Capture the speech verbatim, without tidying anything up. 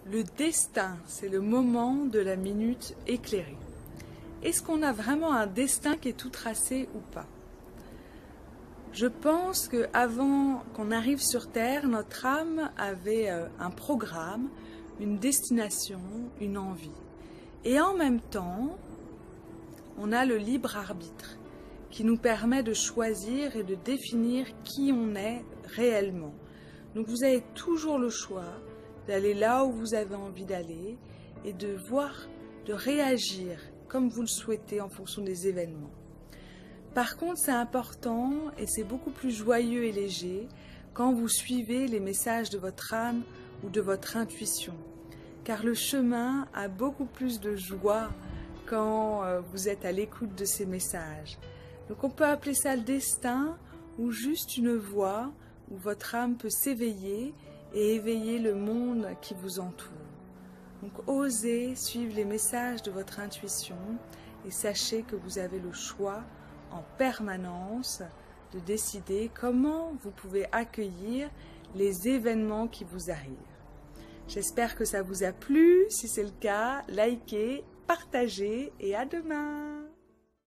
Le destin, c'est le moment de la minute éclairée. Est-ce qu'on a vraiment un destin qui est tout tracé ou pas? Je pense qu'avant qu'on arrive sur Terre, notre âme avait un programme, une destination, une envie. Et en même temps, on a le libre arbitre qui nous permet de choisir et de définir qui on est réellement. Donc vous avez toujours le choix d'aller là où vous avez envie d'aller et de voir, de réagir comme vous le souhaitez en fonction des événements. Par contre, c'est important et c'est beaucoup plus joyeux et léger quand vous suivez les messages de votre âme ou de votre intuition. Car le chemin a beaucoup plus de joie quand vous êtes à l'écoute de ces messages. Donc on peut appeler ça le destin ou juste une voie où votre âme peut s'éveiller et éveiller le monde qui vous entoure. Donc osez suivre les messages de votre intuition et sachez que vous avez le choix en permanence de décider comment vous pouvez accueillir les événements qui vous arrivent. J'espère que ça vous a plu. Si c'est le cas, likez, partagez et à demain!